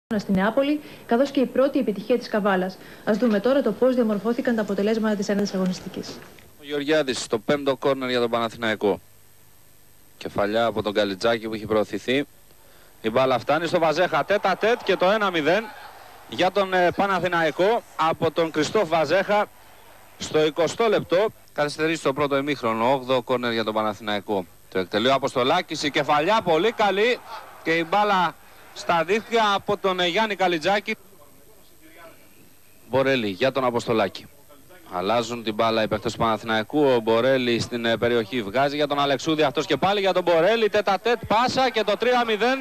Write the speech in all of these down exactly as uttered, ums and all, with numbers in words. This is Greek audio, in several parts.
Στη Νεάπολη, καθώς και η πρώτη επιτυχία της Καβάλας. Ας δούμε τώρα το πώς διαμορφώθηκαν τα αποτελέσματα της ένατης αγωνιστικής. Ο Γεωργιάδης στο πέμπτο κόρνερ για τον Παναθηναϊκό. Κεφαλιά από τον Καλιτζάκη που έχει προωθηθεί. Η μπάλα φτάνει στο Βαζέχα, τέτα τέτ και το ένα μηδέν για τον ε, Παναθηναϊκό από τον Κριστόφ Βαζέχα στο εικοστό λεπτό. Καθυστερήσει το πρώτο ημίχρονο, όγδοο κόρνερ για τον Παναθηναϊκό. Το εκτελεί ο Αποστολάκης, η κεφαλιά πολύ καλή και η μπάλα στα δίχτυα από τον Γιάννη Καλιτζάκη. Μπορέλη για τον Αποστολάκη. Αλλάζουν την μπάλα οι παίκτες του Παναθηναϊκού. Ο Μπορέλη στην περιοχή βγάζει για τον Αλεξούδη. Αυτός και πάλι για τον Μπορέλη. Τέτα τέτ πάσα και το τρία μηδέν.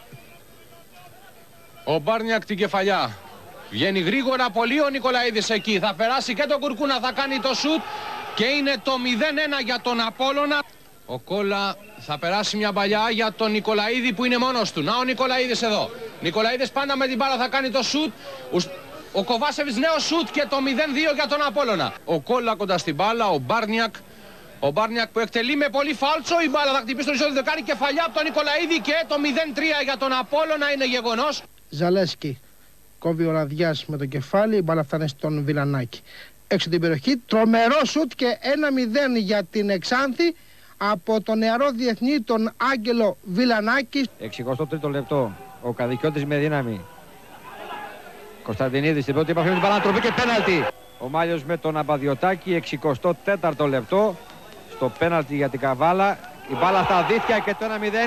Ο Μπάρνιακ την κεφαλιά. Βγαίνει γρήγορα πολύ ο Νικολαίδης εκεί. Θα περάσει και τον Κουρκούνα, θα κάνει το σουτ. Και είναι το μηδέν ένα για τον Απόλλωνα. Ο Κόλλα θα περάσει μια παλιά για τον Νικολαίδη που είναι μόνος του. Να ο Νικολαίδης εδώ. Νικολαίδης πάντα με την μπάλα θα κάνει το σουτ. Ο Κοβάσεβιτς νέο σουτ και το μηδέν δύο για τον Απόλλωνα. Ο Κόλλα κοντά στην μπάλα, ο Μπάρνιακ. Ο Μπάρνιακ που εκτελεί με πολύ φάλτσο. Η μπάλα θα χτυπήσει τον εισόδιο δεκάρι, κεφαλιά από τον Νικολαίδη και το μηδέν τρία για τον Απόλλωνα είναι γεγονός. Ζαλέσκι κόβει ο Ραδιάς με το κεφάλι, η μπάλα φτάνει στον Βιλανάκη. Έξω την περιοχή, τρομερό σουτ και ένα μηδέν για την Εξάνθη από τον νεαρό διεθνή τον Άγγελο Βιλανάκη. εξηκοστό τρίτο λεπτό, ο Καδικιώτης με δύναμη. Κωνσταντινίδης στην πρώτη επαφή με την παράτροπη και πέναλτι. Ο Μάλιος με τον Αμπαδιωτάκη, εξηκοστό τέταρτο λεπτό, στο πέναλτι για την Καβάλα. Η μπάλα στα δίχτυα και το ένα μηδέν.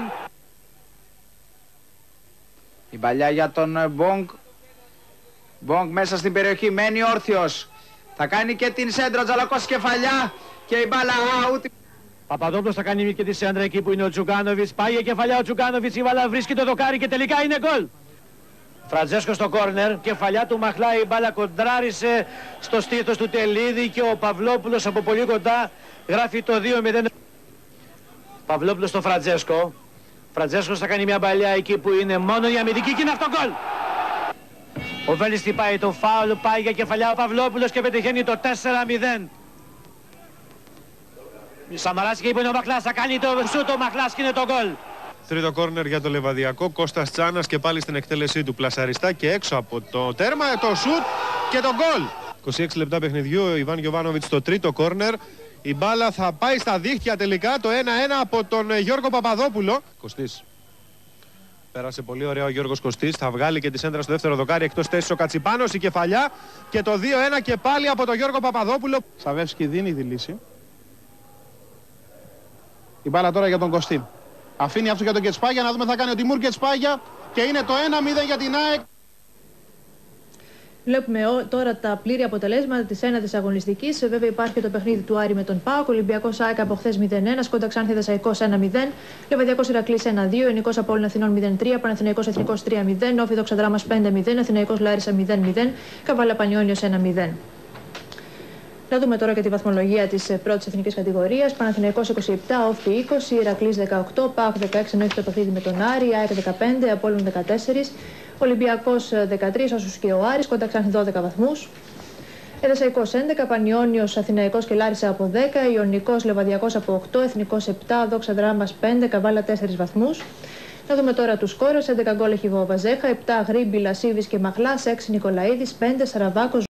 Η παλιά για τον Μπόγκ. Μπόγκ μέσα στην περιοχή, μένει όρθιος. Θα κάνει και την σέντρα, Τζαλακός κεφαλιά και η μπάλα out. Παπαδόπουλος θα κάνει και τη σέντρα εκεί που είναι ο Τσουκάνοβιτς. Πάει η κεφαλιά ο Τσουκάνοβιτς, η μπάλα βρίσκει το δοκάρι και τελικά είναι γκολ. Φραντζέσκο στο κόρνερ, κεφαλιά του μαχλάει, η μπάλα κοντράρισε στο στήθος του Τελίδη και ο Παυλόπουλος από πολύ κοντά γράφει το δύο μηδέν. Παυλόπουλος στο Φραντζέσκο. Φραντζέσκος θα κάνει μια παλιά εκεί που είναι μόνο η αμυντική και είναι αυτό γκολ. Ο Βέλης χτυπάει το φάουλ, πάει για κεφαλιά ο Παυλόπουλος και πετυχαίνει το τέσσερα μηδέν. Σαμαράς και είπε ο Μαχλάς, θα κάνει το σούτ ο Μαχλάς και είναι το γκολ. Τρίτο κόρνερ για το Λεβαδιακό, Κώστας Τσάνας και πάλι στην εκτέλεσή του πλασαριστά και έξω από το τέρμα, το σουτ και το γκολ. είκοσι έξι λεπτά παιχνιδιού, ο Ιβάν Γιοβάνοβιτς στο τρίτο κόρνερ. Η μπάλα θα πάει στα δίχτυα τελικά, το ένα ένα από τον Γιώργο Παπαδόπουλο. Κωστής. Πέρασε πολύ ωραία ο Γιώργος Κωστής, θα βγάλει και τη σέντρα στο δεύτερο δοκάρι, εκτός θέσης ο Κατσιπάνος, η κεφαλιά και το δύο ένα και πάλι από τον Γιώργο Παπαδόπουλο. Σαβεύσκι δίνει τη λύση. Η μπάλα τώρα για τον Κωστή. Αφήνει αυτό για τον Κετσπάγια, να δούμε θα κάνει ο Τιμούρ Κετσπάγια και είναι το ένα μηδέν για την ΑΕΚ. Βλέπουμε τώρα τα πλήρη αποτελέσματα της ένατης αγωνιστικής. Βέβαια υπάρχει και το παιχνίδι του Άρη με τον ΠΑΟΚ. Ολυμπιακός ΑΕΚ από χθες μηδέν ένα, Σκόντα Ξάνθη Δεσσαϊκός ένα μηδέν, Λεβαδιακός Ηρακλής ένα δύο, Ηνικός Απόλλων Αθηνών μηδέν τρία, Παναθηναϊκός Εθνικός τρία μηδέν, Όφη Δόξα Δράμας πέντε μηδέν, Αθηναϊκός Λάρισα μηδέν μηδέν, Καβάλα Πανιόνιος ένα μηδέν. Να δούμε τώρα και τη βαθμολογία της πρώτης εθνικής κατηγορίας. Παναθηναϊκός είκοσι επτά, Όφη είκοσι, Ηρακλής δεκαοκτώ, ΠΑΟΚ δεκαέξι ενώ έχει το παιχνίδι με τον Άρη, ΑΕΚ δεκαπέντε, Απόλλων δεκατέσσερα, Ολυμπιακός δεκατρία, όσους και ο Άρης, Κόντα Ξάνθη δώδεκα βαθμούς. Εδεσσαϊκός έντεκα, Πανιόνιος, Αθηναϊκός και Λάρισα από δέκα, Ιωνικός, Λεβαδιακός από οκτώ, Εθνικός επτά, Δόξα Δράμας πέντε, Καβάλα τέσσερα βαθμούς. Να δούμε τώρα τους σκόρες. έντεκα γκολ έχει ο Βαζέχα, επτά Γρήμπη, Λασίβης και Μαχλάς, έξι Νικολαίδης, πέντε Σαραβάκος.